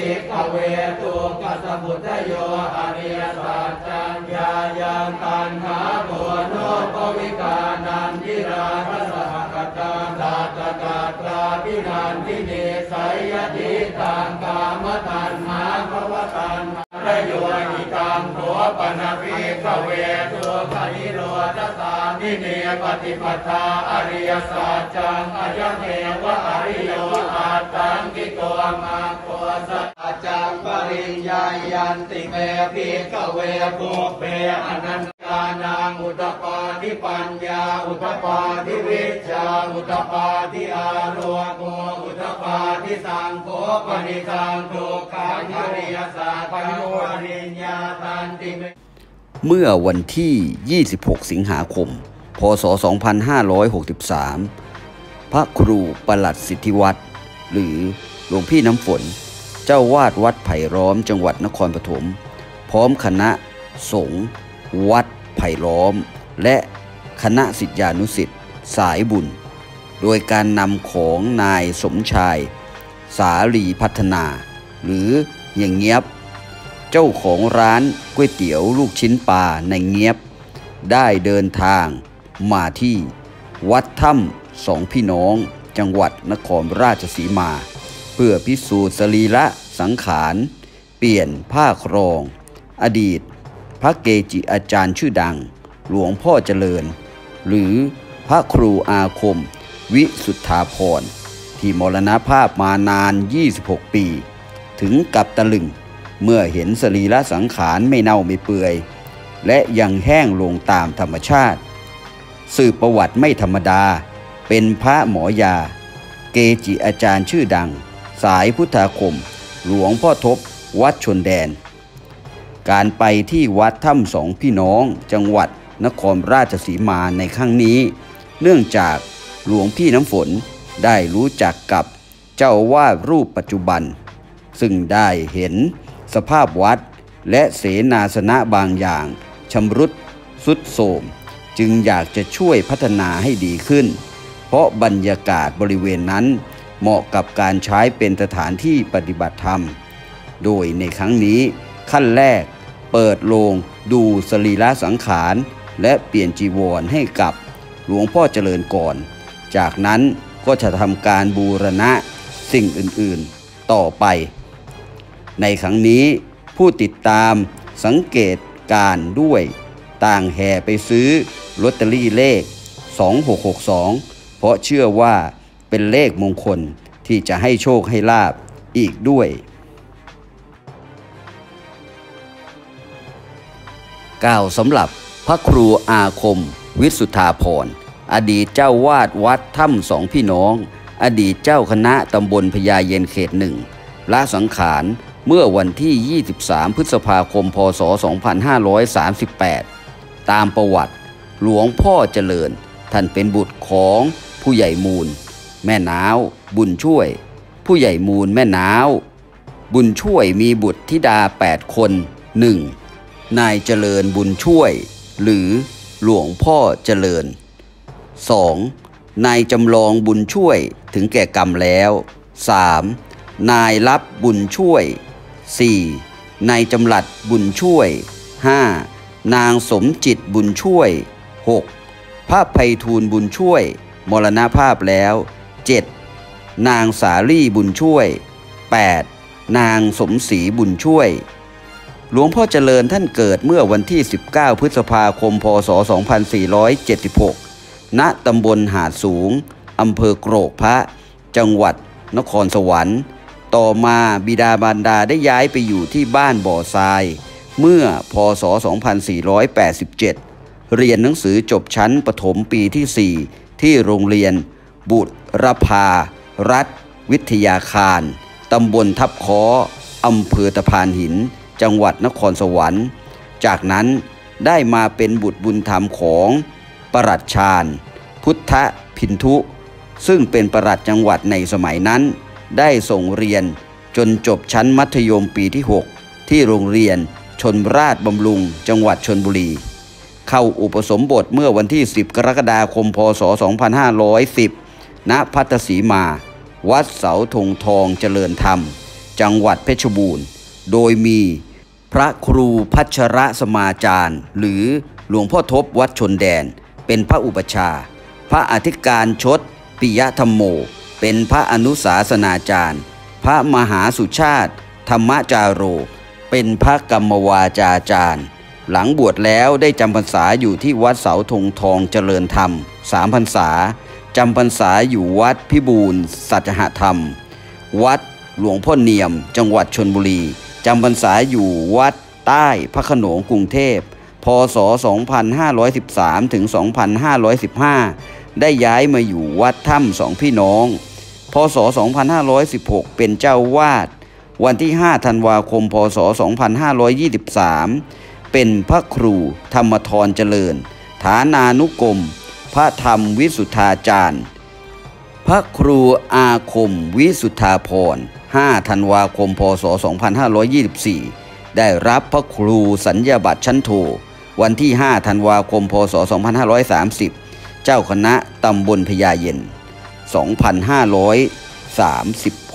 ภิกขเวตุกัสสพุทธโยอริยสัจจัญญายังตัณหาโมโนปวิกานันทิราทัสสะกตาตาตกาตราภินันทิเนสัยยติตังกามตัณหาภวตัณหาระโยนิกังโสปนะภิกขเวตุขนิโรธสามิเนปฏิปทาอริยสัจจังอายเทวะอริโยอาตังกิโกมาโคสัจจังปริญญายันติเมภิกขเวปุเพอนันตานังอุตปาทิปัญญาอุตปาทิวิชชาอุตปาทิอาโรโกอุตปาทิสังโฆปณิสังทุกขังอริยสัจจังปริญญาตันติเมเมื่อวันที่ 26 สิงหาคม พ.ศ. 2563 พระครูประหลัดสิทธิวัฒน์หรือหลวงพี่น้ำฝนเจ้าวาดวัดไผ่ล้อมจังหวัดนครปฐมพร้อมคณะสงฆ์วัดไผ่ล้อมและคณะศิษยานุศิษย์สายบุญโดยการนำของนายสมชายสาลีพัฒนาหรือเฮียเงียบเจ้าของร้านก๋วยเตี๋ยวลูกชิ้นปลาในเงียบได้เดินทางมาที่วัดถ้ำสองพี่น้องจังหวัดนครราชสีมาเพื่อพิสูจน์สรีระสังขารเปลี่ยนผ้าครองอดีตพระเกจิอาจารย์ชื่อดังหลวงพ่อเจริญหรือพระครูอาคมวิสุทธาภรณ์ที่มรณภาพมานาน26 ปีถึงกับตะลึงเมื่อเห็นสรีระสังขารไม่เน่าไม่เปื่อยและยังแห้งลงตามธรรมชาติสืบประวัติไม่ธรรมดาเป็นพระหมอยาเกจิอาจารย์ชื่อดังสายพุทธาคมหลวงพ่อทบวัดชนแดนการไปที่วัดถ้ำสองพี่น้องจังหวัดนครราชสีมาในครั้งนี้เนื่องจากหลวงพี่น้ำฝนได้รู้จักกับเจ้าอาวาสรูปปัจจุบันซึ่งได้เห็นสภาพวัดและเสนาสนะบางอย่างชำรุดทรุดโทรมจึงอยากจะช่วยพัฒนาให้ดีขึ้นเพราะบรรยากาศบริเวณนั้นเหมาะกับการใช้เป็นสถานที่ปฏิบัติธรรมโดยในครั้งนี้ขั้นแรกเปิดโลงดูสรีระสังขารและเปลี่ยนจีวรให้กับหลวงพ่อเจริญก่อนจากนั้นก็จะทำการบูรณะสิ่งอื่นๆต่อไปในครั้งนี้ผู้ติดตามสังเกตการด้วยต่างแห่ไปซื้อลอตเตอรี่เลข2662เพราะเชื่อว่าเป็นเลขมงคลที่จะให้โชคให้ลาภอีกด้วยกล่าวสำหรับพระครูอาคมวิสุทธาภรณ์อดีตเจ้าวาดวัดถ้ำสองพี่น้องอดีตเจ้าคณะตำบลพญาเย็นเขตหนึ่งละสังขารเมื่อวันที่23พฤษภาคมพศ2538ตามประวัติหลวงพ่อเจริญท่านเป็นบุตรของผู้ใหญ่มูลแม่นาวบุญช่วยผู้ใหญ่มูลแม่นาวบุญช่วยมีบุตรธิดา8 คน 1. นายเจริญบุญช่วยหรือหลวงพ่อเจริญ 2. นายจำลองบุญช่วยถึงแก่กรรมแล้ว 3. นายรับบุญช่วย 4. นายจำหลัดบุญช่วย 5. นางสมจิตบุญช่วย 6. พระไพฑูรย์บุญช่วยมรณภาพแล้ว 7. นางสาลี่บุญช่วย 8. นางสมศรีบุญช่วยหลวงพ่อเจริญท่านเกิดเมื่อวันที่19พฤษภาคมพศ2476ณตำบลหาดสูงอำเภอโกรกพระจังหวัดนครสวรรค์ต่อมาบิดามารดาได้ย้ายไปอยู่ที่บ้านบ่อทรายเมื่อพศ2487เรียนหนังสือจบชั้นประถมปีที่4ที่โรงเรียนบุรพารัฐวิทยาคารตำบลทับค้ออำเภอตะพานหินจังหวัดนครสวรรค์จากนั้นได้มาเป็นบุตรบุญธรรมของปลัดชาญพุทธพินทุซึ่งเป็นปลัดจังหวัดในสมัยนั้นได้ส่งเรียนจนจบชั้นมัธยมปีที่6ที่โรงเรียนชลราชบำรุงจังหวัดชลบุรีเข้าอุปสมบทเมื่อวันที่10กรกฎาคมพศ2510ณภัตตสีมาวัดเสาธงทองเจริญธรรมจังหวัดเพชรบูรณ์โดยมีพระครูพัชรสมาจารย์หรือหลวงพ่อทบวัดชนแดนเป็นพระอุปัชฌาย์พระอธิการชดปิยธรรมโมเป็นพระอนุศาสนาจารย์พระมหาสุชาติธรรมจาโรเป็นพระกรรมวาจาจารย์หลังบวชแล้วได้จำพรรษาอยู่ที่วัดเสาธงทองเจริญธรรม3 พรรษาจำพรรษาอยู่วัดพิบูลสัจหธรรมวัดหลวงพ่อเนียมจังหวัดชลบุรีจำพรรษาอยู่วัดใต้พระโขนงกรุงเทพพศ 2513 ถึง 2515 ได้ย้ายมาอยู่วัดถ้ำสองพี่น้องพศ 2516 เป็นเจ้าวาดวันที่ 5 ธันวาคม พศ 2523 เป็นพระครูธรรมธรเจริญฐานานุกรมพระธรรมวิสุทธาจารย์พระครูอาคมวิสุทธาพร5 ธันวาคม พศ 2524 ได้รับพระครูสัญญาบัตรชั้นโทวันที่ 5 ธันวาคม พศ 2530 เจ้าคณะตำบลพญาเย็น 2538